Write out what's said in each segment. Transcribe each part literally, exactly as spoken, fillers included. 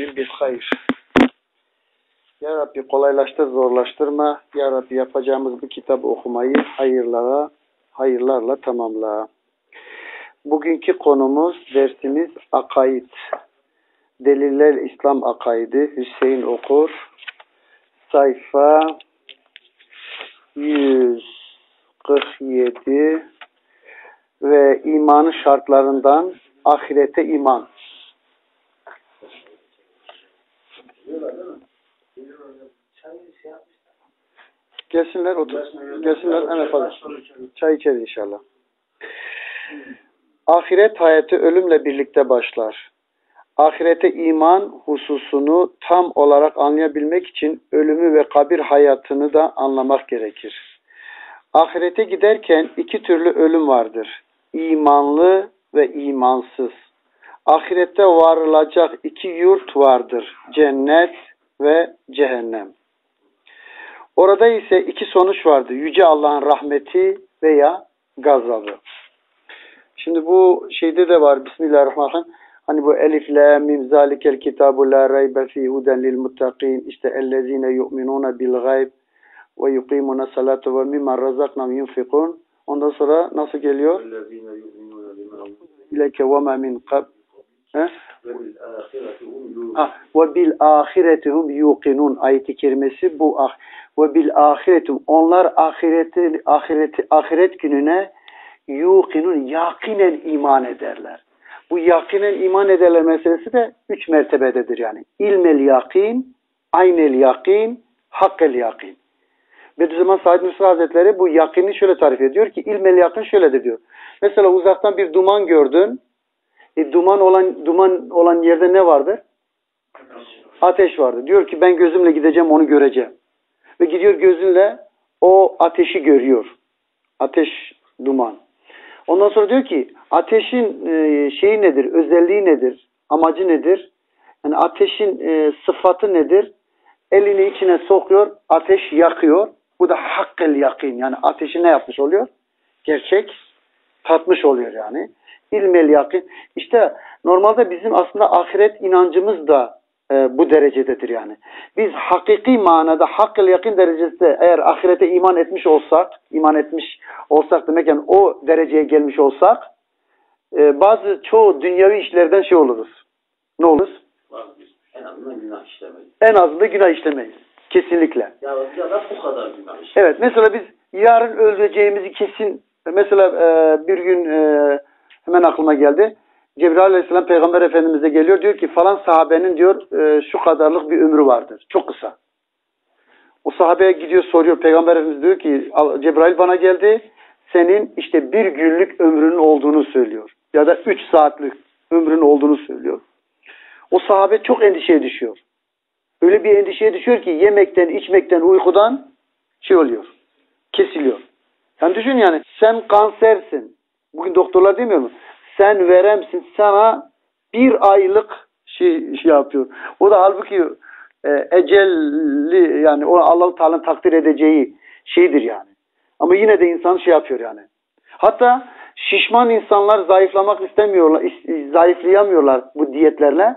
kulli bir hayır. Ya Rabbi kolaylaştır, zorlaştırma. Ya Rabbi yapacağımız bu kitabı okumayı hayırlara, hayırlarla tamamla. Bugünkü konumuz, dersimiz akaid. Deliller İslam akaidi. Hüseyin Okur. Sayfa yüz kırk yedi ve imanın şartlarından ahirete iman. Gelsinler otur. Gelsinler hemen fazla. Çay içeriz inşallah. Ahiret hayatı ölümle birlikte başlar. Ahirete iman hususunu tam olarak anlayabilmek için ölümü ve kabir hayatını da anlamak gerekir. Ahirete giderken iki türlü ölüm vardır. İmanlı ve imansız. Ahirette varılacak iki yurt vardır. Cennet ve cehennem. Orada ise iki sonuç vardır. Yüce Allah'ın rahmeti veya gazabı. Şimdi bu şeyde de var. Bismillahirrahmanirrahim. Hani bu elif la mim zalikel kitabu la raybe fi huden lil muttaqin. İşte ellezine yu'minuna bil gayb ve yuqimuna salatu ve mimma razaknahum yunfikun. Ondan sonra nasıl geliyor? İleke ve ma min qab. Ve bil ahiretihum yuqinun ayeti kerimesi bu. Ve bil ahiretum onlar ahireti ahireti ahiret gününe yuqinun yakinen iman ederler. Bu yakinen iman ederler meselesi de üç mertebededir yani. İlmel yakin, aynel yakin, hakkel yakin. Bediüzzaman Said Nursi Hazretleri bu yakini şöyle tarif ediyor ki ilmel yakin şöyledir diyor. Mesela uzaktan bir duman gördün. E, duman olan duman olan yerde ne vardır? Ateş vardır. Diyor ki ben gözümle gideceğim onu göreceğim. Ve gidiyor gözünle o ateşi görüyor. Ateş, duman. Ondan sonra diyor ki ateşin e, şeyi nedir? Özelliği nedir? Amacı nedir? Yani ateşin e, sıfatı nedir? Elini içine sokuyor, ateş yakıyor. Bu da hakkel yakin. Yani ateşi ne yapmış oluyor? Gerçek tatmış oluyor yani. İlmel yakin. İşte normalde bizim aslında ahiret inancımız da e, bu derecededir yani. Biz hakiki manada hakkel yakin derecesinde eğer ahirete iman etmiş olsak, iman etmiş olsak demek yani o dereceye gelmiş olsak e, bazı çoğu dünyevi işlerden şey oluruz. Ne oluruz? En azından günah işlemeyiz. En azından günah işlemeyiz. Kesinlikle. Ya, ya da bu kadar günah işlemeyiz. Evet. Mesela biz yarın öleceğimizi kesin mesela e, bir gün e, hemen aklıma geldi. Cebrail Aleyhisselam Peygamber Efendimiz'e geliyor. Diyor ki falan sahabenin diyor e, şu kadarlık bir ömrü vardır. Çok kısa. O sahabeye gidiyor soruyor. Peygamber Efendimiz diyor ki Cebrail bana geldi. Senin işte bir günlük ömrünün olduğunu söylüyor. Ya da üç saatlik ömrünün olduğunu söylüyor. O sahabe çok endişeye düşüyor. Öyle bir endişeye düşüyor ki yemekten, içmekten, uykudan şey oluyor. Kesiliyor. Yani düşün yani sen kansersin. Bugün doktorlar demiyor mu? Sen veremsin, sana bir aylık şey, şey yapıyor. O da halbuki e, ecelli yani o Allah-u Teala'nın takdir edeceği şeydir yani. Ama yine de insan şey yapıyor yani. Hatta şişman insanlar zayıflamak istemiyorlar, zayıflayamıyorlar bu diyetlerle.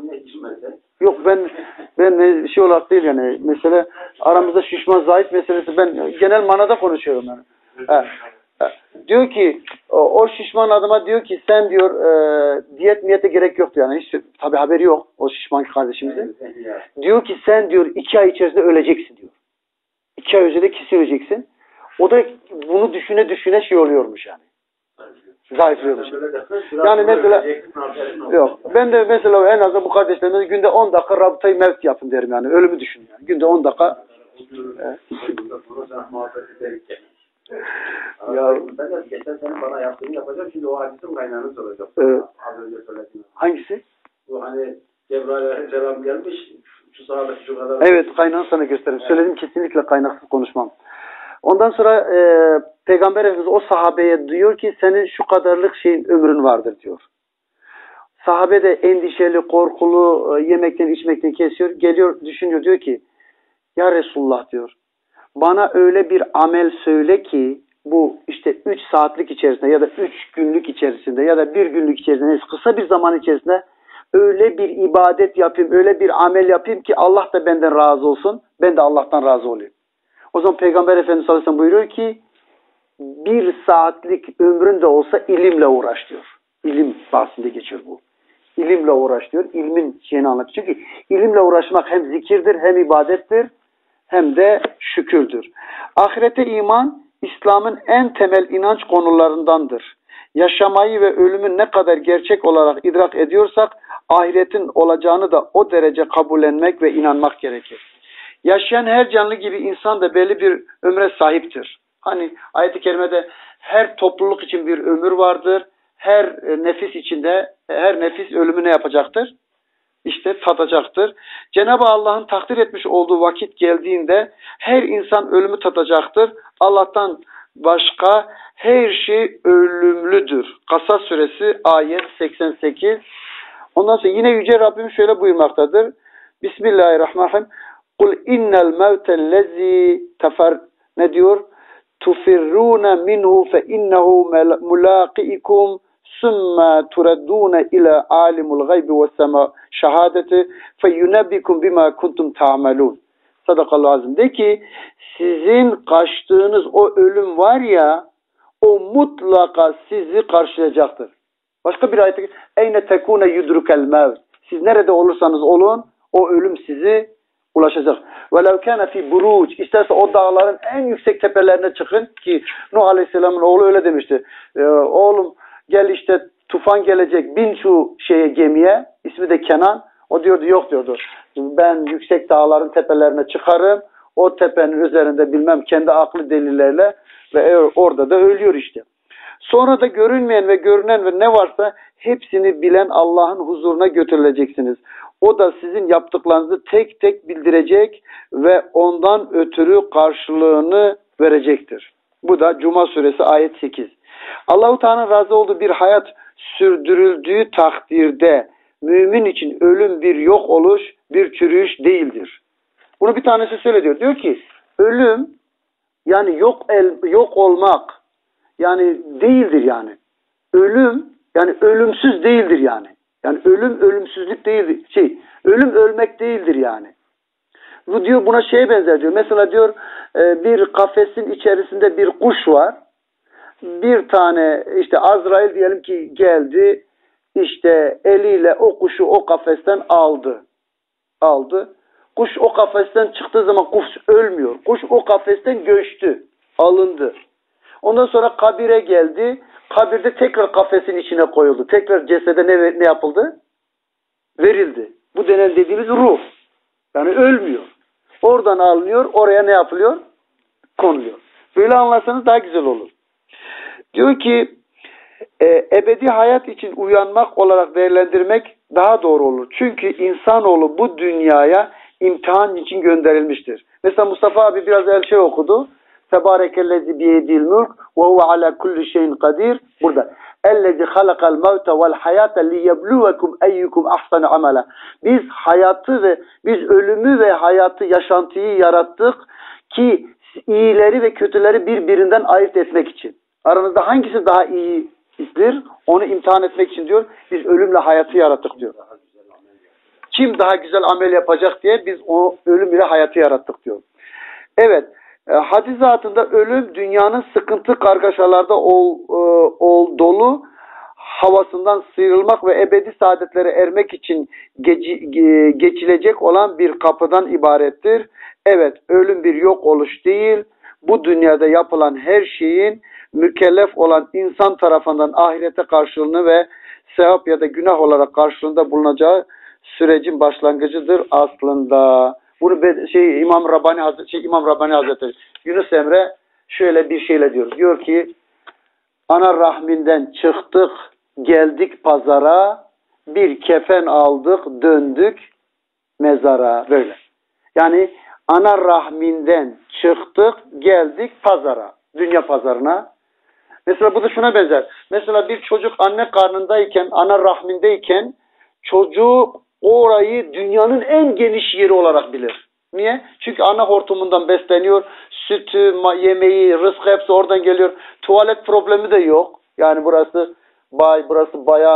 Yok ben ben şey olarak değil yani. Mesela aramızda şişman zayıf meselesi ben genel manada konuşuyorum yani. Ha. Diyor ki o şişman adama diyor ki sen diyor e, diyet niyete gerek yoktu yani hiç tabi haberi yok o şişman kardeşimizin. Diyor ki sen diyor iki ay içerisinde öleceksin diyor. İki ay önce de kesin öleceksin. O da bunu düşüne düşüne şey oluyormuş yani. Zayıflıyormuş. Yani mesela yok ben de mesela en azından bu kardeşlerime günde on dakika rabıtayı mevt yapın derim yani ölümü düşün yani. Günde on dakika ya ben de geçen sene bana yaptığını yapacağım. Şimdi o hadisin kaynağını soracağım. Evet. Az önce söyledim. Hangisi? Bu hani Cebrail Aleyhisselam gelmiş. Şu sahada şu kadar. Evet kaynağını sana göstereyim. Evet. Söyledim kesinlikle kaynaksız konuşmam. Ondan sonra e, Peygamber Efendimiz o sahabeye diyor ki senin şu kadarlık şeyin ömrün vardır diyor. Sahabe de endişeli, korkulu, e, yemekten içmekten kesiyor. Geliyor düşünüyor diyor ki ya Resulullah diyor. Bana öyle bir amel söyle ki bu işte üç saatlik içerisinde ya da üç günlük içerisinde ya da bir günlük içerisinde kısa bir zaman içerisinde öyle bir ibadet yapayım, öyle bir amel yapayım ki Allah da benden razı olsun, ben de Allah'tan razı olayım. O zaman Peygamber Efendimiz sallallahu aleyhi ve sellem buyuruyor ki bir saatlik ömrün de olsa ilimle uğraş diyor. İlim bahsinde geçiyor bu. İlimle uğraş diyor. İlmin şeyini anlatıyor. Çünkü ilimle uğraşmak hem zikirdir, hem ibadettir, hem de şükürdür. Ahirete iman, İslam'ın en temel inanç konularındandır. Yaşamayı ve ölümün ne kadar gerçek olarak idrak ediyorsak, ahiretin olacağını da o derece kabullenmek ve inanmak gerekir. Yaşayan her canlı gibi insan da belli bir ömre sahiptir. Hani ayet-i kerimede her topluluk için bir ömür vardır. Her nefis içinde, her nefis ölümü ne yapacaktır? İşte tadacaktır. Cenab-ı Allah'ın takdir etmiş olduğu vakit geldiğinde her insan ölümü tadacaktır. Allah'tan başka her şey ölümlüdür. Kasas suresi ayet seksen sekiz. Ondan sonra yine Yüce Rabbim şöyle buyurmaktadır. Bismillahirrahmanirrahim. Kul innel mevtellezi tefer ne diyor? Tufirruna minhu fe innehu mulaqiikum summa turadduna ila alimul gaybi ve sema şehadeti fe yunabbikum bima kuntum ta'malun. Sadakallahu azim. De ki sizin kaçtığınız o ölüm var ya, o mutlaka sizi karşılayacaktır. Başka bir ayette eyne tekune yudrukel mevt. Siz nerede olursanız olun o ölüm sizi ulaşacak. Velev kâne fî buruc. İsterse o dağların en yüksek tepelerine çıkın ki Nuh Aleyhisselam'ın oğlu öyle demişti. Ee, oğlum gel işte tufan gelecek, bin şu şeye gemiye, ismi de Kenan. O diyordu yok diyordu. Ben yüksek dağların tepelerine çıkarım. O tepenin üzerinde bilmem kendi aklı delillerle ve orada da ölüyor işte. Sonra da görünmeyen ve görünen ve ne varsa hepsini bilen Allah'ın huzuruna götürüleceksiniz. O da sizin yaptıklarınızı tek tek bildirecek ve ondan ötürü karşılığını verecektir. Bu da Cuma suresi ayet sekiz. Allah-u Teala'nın razı olduğu bir hayat sürdürüldüğü takdirde mümin için ölüm bir yok oluş, bir çürüyüş değildir. Bunu bir tanesi söylüyor. Diyor ki ölüm yani yok el, yok olmak yani değildir yani. Ölüm yani ölümsüz değildir yani. Yani ölüm ölümsüzlük değildir. Şey, ölüm ölmek değildir yani. Bu diyor buna şeye benzer diyor. Mesela diyor bir kafesin içerisinde bir kuş var. Bir tane işte Azrail diyelim ki geldi. İşte eliyle o kuşu o kafesten aldı. Aldı. Kuş o kafesten çıktığı zaman kuş ölmüyor. Kuş o kafesten göçtü. Alındı. Ondan sonra kabire geldi. Kabirde tekrar kafesin içine koyuldu. Tekrar cesede ne, ne yapıldı? Verildi. Bu denen dediğimiz ruh. Yani ölmüyor. Oradan alınıyor. Oraya ne yapılıyor? Konuluyor. Böyle anlarsanız daha güzel olur. Diyor ki e, ebedi hayat için uyanmak olarak değerlendirmek daha doğru olur. Çünkü insanoğlu bu dünyaya imtihan için gönderilmiştir. Mesela Mustafa abi biraz el şey okudu. Tebarekellezi biyedil mülk ve huve ala kulli şeyin kadir. Burada. Ellezi halakal mevte vel hayate liyebluvekum eyyukum ahsanu amela. Biz hayatı ve biz ölümü ve hayatı, yaşantıyı yarattık ki iyileri ve kötüleri birbirinden ayırt etmek için. Aranızda hangisi daha iyidir? Onu imtihan etmek için diyor. Biz ölümle hayatı yarattık diyor. Kim daha güzel amel yapacak diye biz o ölüm ile hayatı yarattık diyor. Evet. Hadis zatında ölüm dünyanın sıkıntı kargaşalarda ol, ol dolu havasından sıyrılmak ve ebedi saadetlere ermek için geci, geçilecek olan bir kapıdan ibarettir. Evet, ölüm bir yok oluş değil. Bu dünyada yapılan her şeyin mükellef olan insan tarafından ahirete karşılığını ve sevap ya da günah olarak karşılığında bulunacağı sürecin başlangıcıdır aslında. Bunu şey İmam Rabbani Hazretleri, şey, İmam Rabbani Hazretleri Yunus Emre şöyle bir şeyle diyor. Diyor ki ana rahminden çıktık, geldik pazara, bir kefen aldık, döndük mezara. Böyle. Yani ana rahminden çıktık, geldik pazara. Dünya pazarına. Mesela bu da şuna benzer. Mesela bir çocuk anne karnındayken, ana rahmindeyken çocuk orayı dünyanın en geniş yeri olarak bilir. Niye? Çünkü ana hortumundan besleniyor. Sütü, yemeği, rızkı hepsi oradan geliyor. Tuvalet problemi de yok. Yani burası bay, burası bayan.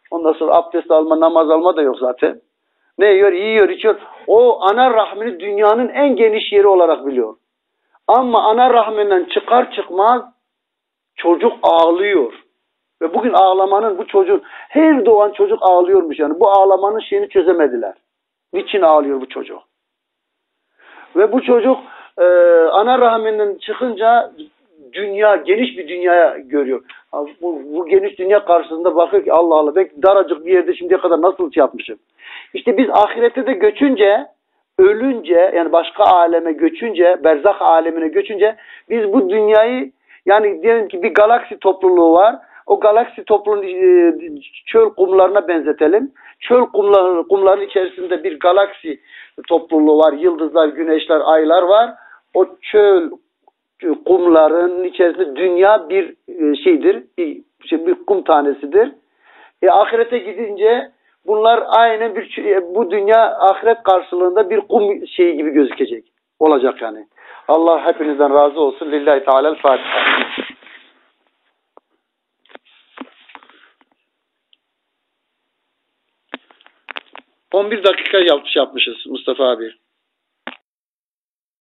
Ondan sonra abdest alma, namaz alma da yok zaten. Ne yiyor? Yiyor, içiyor. O ana rahmini dünyanın en geniş yeri olarak biliyor. Ama ana rahminden çıkar çıkmaz çocuk ağlıyor. Ve bugün ağlamanın, bu çocuğun, her doğan çocuk ağlıyormuş yani. Bu ağlamanın şeyini çözemediler. Niçin ağlıyor bu çocuk? Ve bu çocuk e, ana rahminden çıkınca dünya, geniş bir dünyaya görüyor. Bu, bu geniş dünya karşısında bakıyor ki Allah Allah, ben daracık bir yerde şimdiye kadar nasıl şey yapmışım. İşte biz ahirete de göçünce, ölünce, yani başka aleme göçünce, berzak alemine göçünce biz bu dünyayı, yani diyelim ki bir galaksi topluluğu var. O galaksi topluluğun e, çöl kumlarına benzetelim. Çöl kumlar, kumların içerisinde bir galaksi topluluğu var. Yıldızlar, güneşler, aylar var. O çöl kumların içerisinde dünya bir şeydir. Bir, şey, bir kum tanesidir. E, ahirete gidince bunlar aynen bir, bu dünya ahiret karşılığında bir kum şeyi gibi gözükecek. Olacak yani. Allah hepinizden razı olsun. Lillahi Teala'l-Fatiha. on bir dakika yapmış yapmışız Mustafa abi.